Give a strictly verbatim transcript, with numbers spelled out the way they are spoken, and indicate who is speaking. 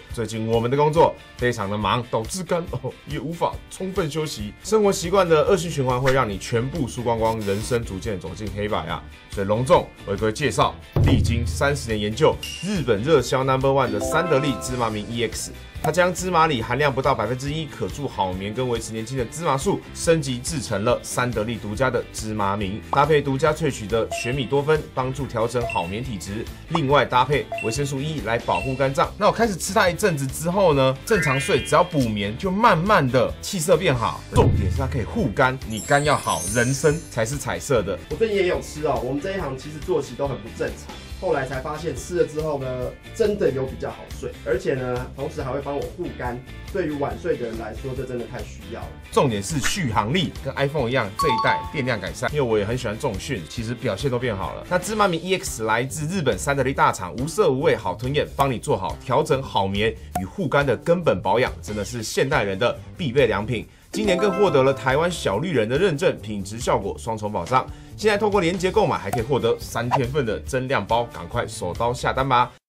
Speaker 1: 最近我们的工作非常的忙，导致肝哦也无法充分休息，生活习惯的恶性循环会让你全部输光光，人生逐渐走进黑白啊！所以隆重为各位介绍，历经三十年研究，日本热销 Number One 的三得利芝麻明 E X。它将芝麻里含量不到百分之一、可助好眠跟维持年轻的芝麻素升级制成了三得利独家的芝麻明，搭配独家萃取的玄米多酚，帮助调整好眠体质。另外搭配维生素 E 来保护肝脏。那我开始吃它一阵子之后呢，正常睡，只要补眠，就慢慢的气色变好。重点是它可以护肝，你肝要好，人生才是彩色的。
Speaker 2: 我最近也有吃哦，我们这一行其实作息都很不正常。后来才发现吃了之后呢，真的有比较好睡，而且呢，同时还会帮我护肝。对于晚睡的人来说，这真的太需要了。
Speaker 1: 重点是续航力，跟 iPhone 一样，这一代电量改善。因为我也很喜欢重训，其实表现都变好了。那芝麻明 E X 来自日本三得利大厂，无色无味，好吞咽，帮你做好调整好眠与护肝的根本保养，真的是现代人的必备良品。今年更获得了台湾小绿人的认证，品质效果双重保障。现在透过连结购买，还可以获得三天份的增量包，赶快手刀下单吧！